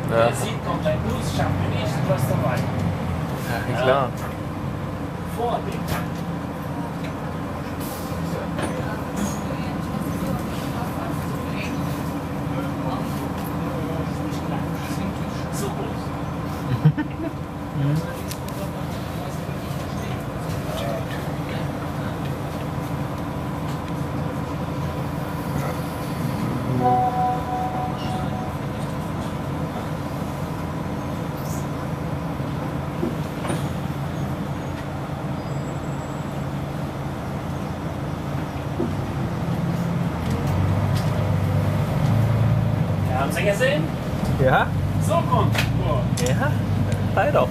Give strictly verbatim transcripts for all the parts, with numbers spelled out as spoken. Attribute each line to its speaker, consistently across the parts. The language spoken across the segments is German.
Speaker 1: Ja. Der sieht, kommt ein Bus, schafft mir nicht, du hast dabei.
Speaker 2: Ja, klar.
Speaker 1: Vor dem. So groß. Haben Sie gesehen?
Speaker 2: Ja?
Speaker 1: So kommt. Oh.
Speaker 2: Ja? Sei doch.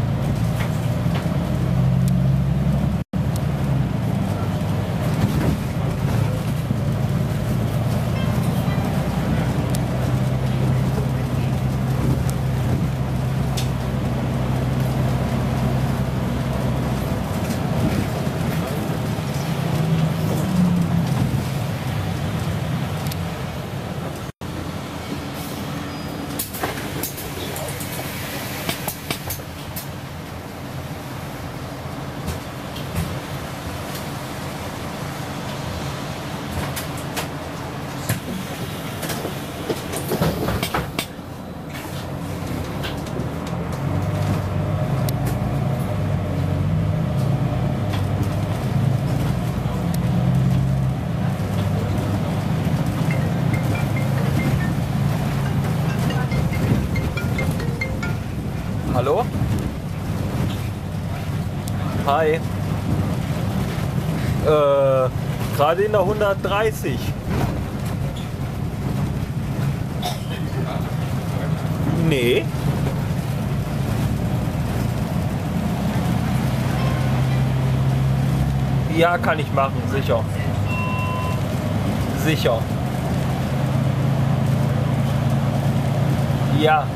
Speaker 2: Hallo? Hi. Äh, gerade in der hundertdreißig. Nee. Ja, kann ich machen, sicher. Sicher. Ja.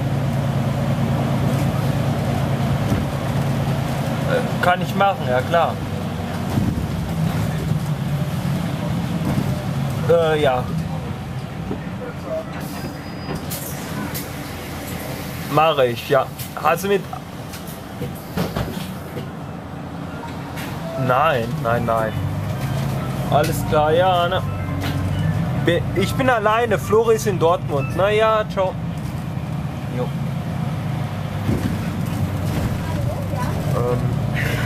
Speaker 2: Kann ich machen, ja klar. Äh, ja. Mache ich, ja. Hast du mit... Nein, nein, nein. Alles klar, ja, ne? Ich bin alleine, Flori ist in Dortmund. Na ja, ciao. Jo. Ähm.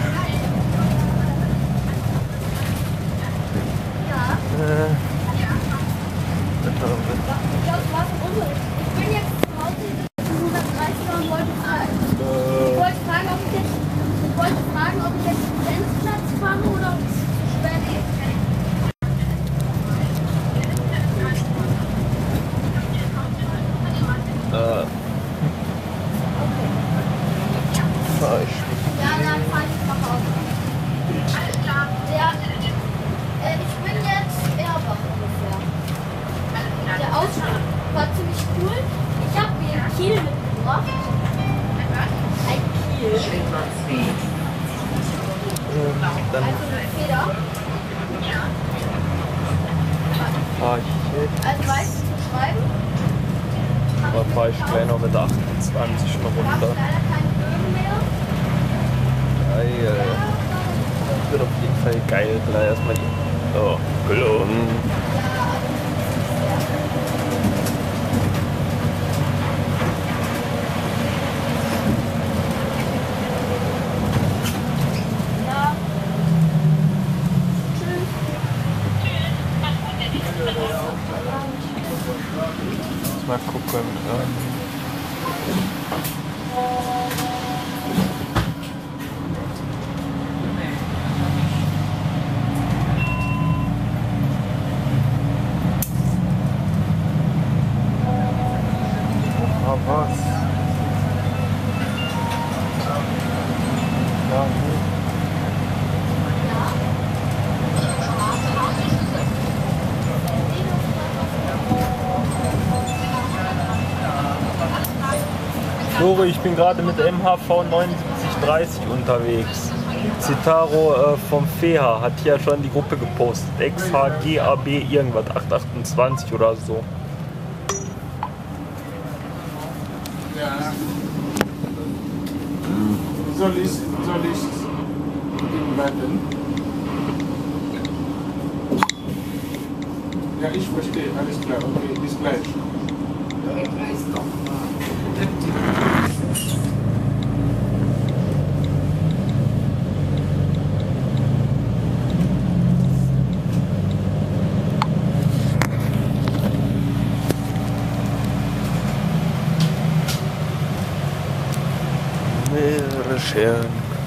Speaker 3: Ich bin jetzt zu Hause in hundertdreißig und wollte fragen, ich wollte fragen, ob ich jetzt, ich wollte fragen, ob ich jetzt den Grenzplatz fahre oder ob es zu spät ist.
Speaker 2: Äh. Fahr ich.
Speaker 3: Ja, dann fahre ich nach Hause. Ja, äh, ich bin jetzt Erbach ungefähr. Der Ausflug war ziemlich cool. Ich habe mir ein Kiel mitgebracht. Ein Kiel.
Speaker 2: Ähm, dann
Speaker 3: Also eine Feder.
Speaker 2: fahr ich jetzt.
Speaker 3: Also weißt du zu schreiben?
Speaker 2: Aber fahr ich gleich noch mit achtundzwanzig eine
Speaker 3: Ich habe
Speaker 2: Runde.
Speaker 3: leider keine Bögen mehr.
Speaker 2: Geil. Das wird auf jeden Fall geil. Gleich erstmal die. Oh, gelungen. Mal gucken. Ähm Ah, was? Ja, gut. Flori, ich bin gerade mit M H V neunundsiebzig dreißig unterwegs. Citaro äh, vom F E H A hat hier schon die Gruppe gepostet. X H G A B irgendwas, acht achtundzwanzig oder so.
Speaker 4: Soll ich, soll ich ihn warten? Ja, ich verstehe, alles klar, okay, bis gleich.
Speaker 2: Schön.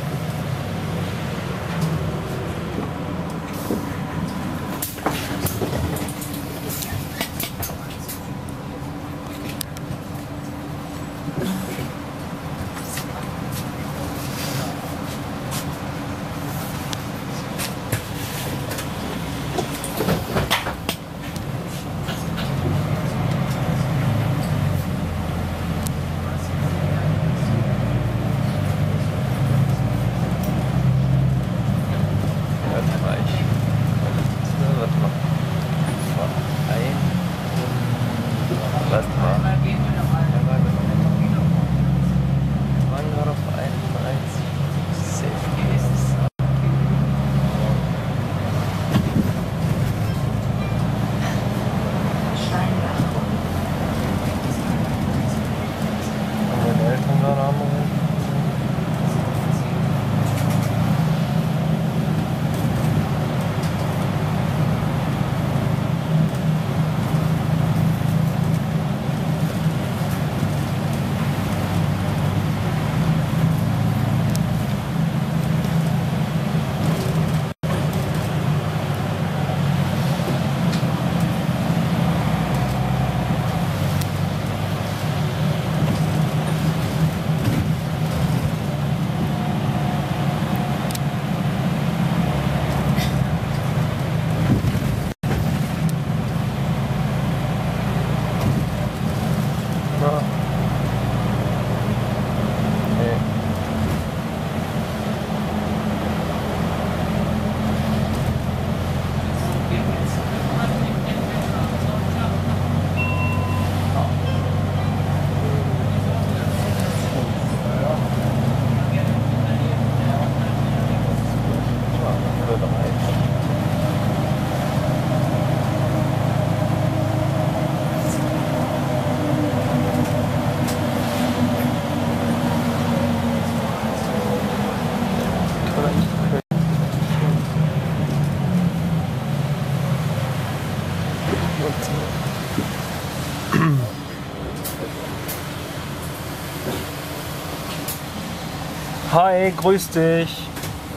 Speaker 2: Hi, grüß dich.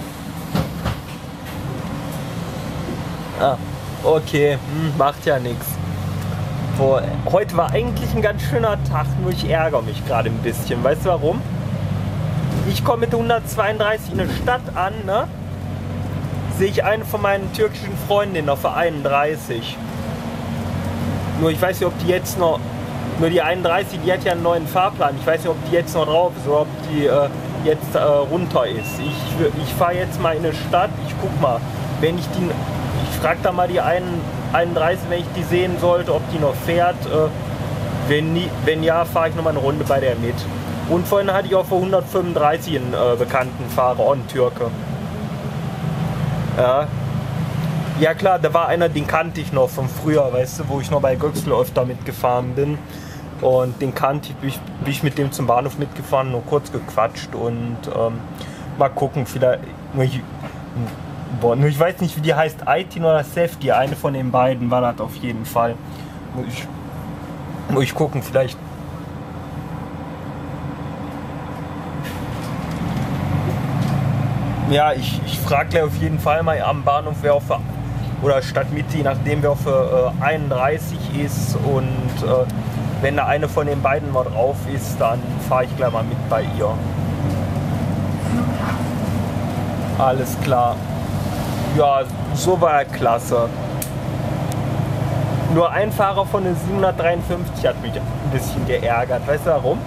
Speaker 2: Ah, okay, hm, macht ja nichts. Heute war eigentlich ein ganz schöner Tag, nur ich ärgere mich gerade ein bisschen. Weißt du warum? Ich komme mit hundertzweiunddreißig in der Stadt an, ne? Sehe ich eine von meinen türkischen Freundinnen auf der einunddreißig. Nur ich weiß nicht, ob die jetzt noch, nur die einunddreißig, die hat ja einen neuen Fahrplan. Ich weiß nicht, ob die jetzt noch drauf ist oder ob die äh, jetzt äh, runter ist. Ich, ich fahre jetzt mal in eine Stadt, ich guck mal, wenn ich die, ich frage da mal die einunddreißig, wenn ich die sehen sollte, ob die noch fährt. Äh, wenn, nie, wenn ja, fahre ich noch mal eine Runde bei der mit. Und vorhin hatte ich auch für hundertfünfunddreißig einen äh, bekannten Fahrer, auch einen Türke. Ja. Ja klar, da war einer, den kannte ich noch von früher, weißt du, wo ich noch bei Göxel öfter mitgefahren bin. Und den kannte ich, bin ich, bin ich mit dem zum Bahnhof mitgefahren, nur kurz gequatscht und ähm, mal gucken, vielleicht, nur ich, boah, nur ich weiß nicht, wie die heißt, Aitin oder Sefti, eine von den beiden war das auf jeden Fall. Muss ich, muss ich gucken, vielleicht. Ja, ich, ich frage gleich auf jeden Fall mal am Bahnhof, wer auf der, oder Stadtmitte, je nachdem wer auf der äh, einunddreißig ist, und äh, wenn da eine von den beiden mal drauf ist, dann fahre ich gleich mal mit bei ihr. Alles klar. Ja, so war er klasse. Nur ein Fahrer von der siebenhundertdreiundfünfzig hat mich ein bisschen geärgert. Weißt du warum?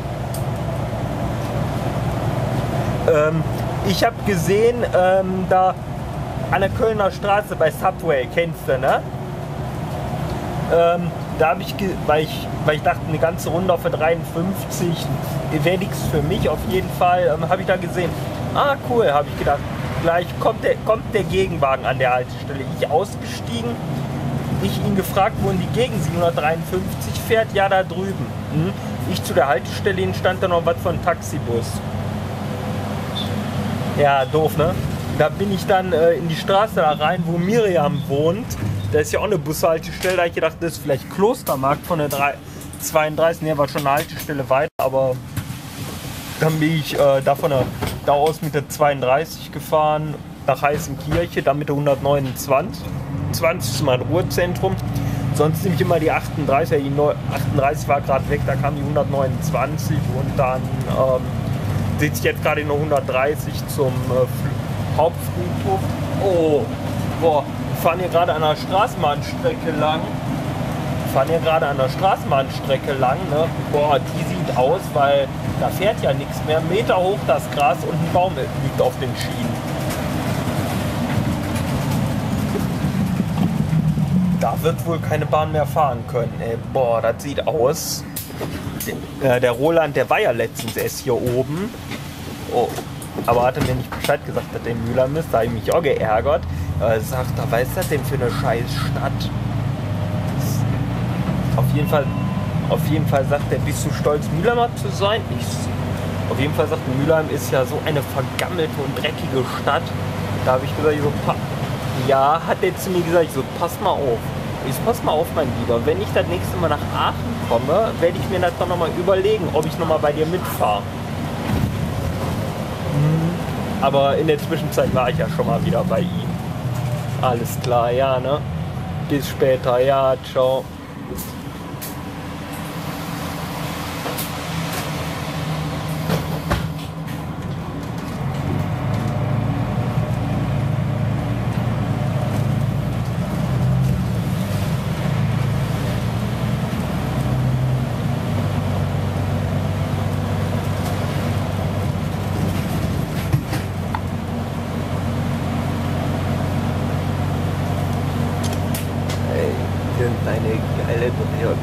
Speaker 2: Ähm, ich habe gesehen, ähm, da an der Kölner Straße bei Subway, kennst du, ne? Ähm, da habe ich, weil ich, weil ich dachte, eine ganze Runde auf der dreiundfünfzig wäre nichts für mich auf jeden Fall, ähm, habe ich da gesehen, ah cool, habe ich gedacht, gleich kommt der, kommt der Gegenwagen an der Haltestelle. Ich ausgestiegen, ich ihn gefragt, wohin die Gegend siebenhundertdreiundfünfzig fährt, ja da drüben. Hm? Ich zu der Haltestelle hin, stand da noch was von Taxibus. Ja, doof, ne? Da bin ich dann äh, in die Straße da rein, wo Miriam wohnt. Da ist ja auch eine Bushaltestelle. Da habe ich gedacht, das ist vielleicht Klostermarkt von der zweiunddreißig. Ne, war schon eine Haltestelle weiter, aber dann bin ich äh, da, von der, da aus mit der zweiunddreißig gefahren nach Heißenkirche, dann mit der hundertneunundzwanzig. zwanzig ist mein Ruhezentrum. Sonst nehme ich immer die achtunddreißig. Die achtunddreißig war gerade weg, da kam die hundertneunundzwanzig und dann ähm, sitze ich jetzt gerade in der hundertdreißig zum äh, Hauptfriedhof. Oh, boah, wir fahren hier gerade an der Straßenbahnstrecke lang. Wir fahren hier gerade an der Straßenbahnstrecke lang. Ne? Boah, die sieht aus, weil da fährt ja nichts mehr. Meter hoch das Gras und ein Baum liegt auf den Schienen. Da wird wohl keine Bahn mehr fahren können. Ey, boah, das sieht aus. Der, äh, der Roland, der war ja letztens erst hier oben. Oh, aber hatte mir nicht Bescheid gesagt, dass der in Mülheim ist. Da habe ich mich auch geärgert. Er sagt, da was ist das denn für eine scheiß Stadt? Auf jeden Fall, auf jeden Fall sagt er, bist du stolz, Mülheimer zu sein? Ich, auf jeden Fall sagt er, Mülheim ist ja so eine vergammelte und dreckige Stadt. Da habe ich gesagt, so, ja, hat er zu mir gesagt, ich so, pass mal auf. Ich so, pass mal auf, mein Lieber, wenn ich das nächste Mal nach Aachen komme, werde ich mir das doch nochmal überlegen, ob ich nochmal bei dir mitfahre. Aber in der Zwischenzeit war ich ja schon mal wieder bei ihm. Alles klar, ja, ne? Bis später, ja, ciao. Eine geile Dreher.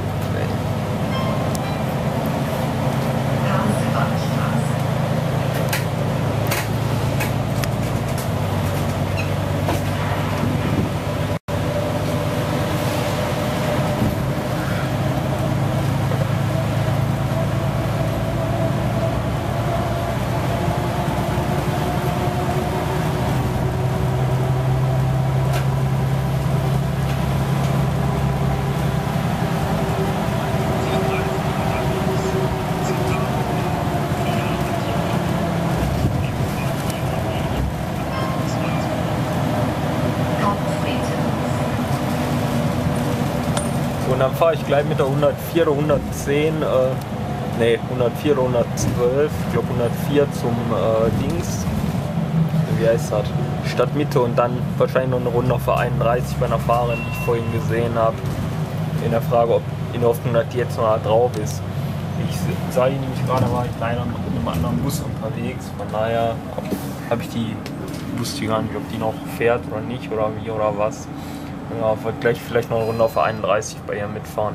Speaker 2: Und dann fahre ich gleich mit der hundertvier oder hundertzehn, äh, ne, hundertvier oder hundertzwölf, ich glaube hundertvier zum äh, Dings, wie heißt das, Stadtmitte und dann wahrscheinlich noch eine Runde auf der einunddreißig bei einer Fahrerin, die ich vorhin gesehen habe, in der Frage, ob in der Hoffnung, dass die jetzt noch drauf ist. Ich sah die nämlich gerade, war ich leider mit einem anderen Bus unterwegs, von daher habe ich die, wusste gar nicht, ob die noch fährt oder nicht oder wie oder was. Ja, wollte gleich vielleicht noch eine Runde auf der einunddreißig bei ihr mitfahren.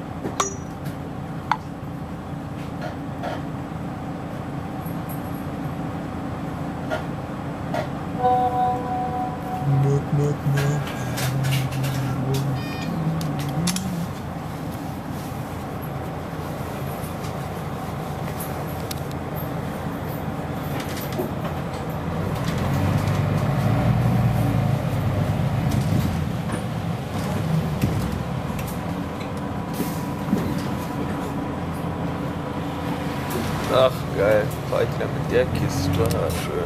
Speaker 2: Ach geil, fahr ich ja mit der Kiste, ja, schön.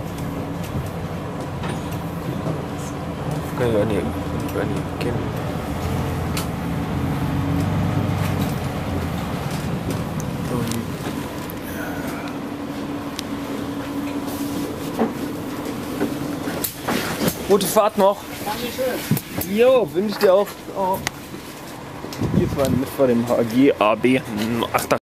Speaker 2: Kann ich gar nicht, kann ich gar nicht kennen. Gute Fahrt noch. Dankeschön. Jo, wünsche ich dir auch. Oh. Hier fahren mit vor dem H G A B. Ach,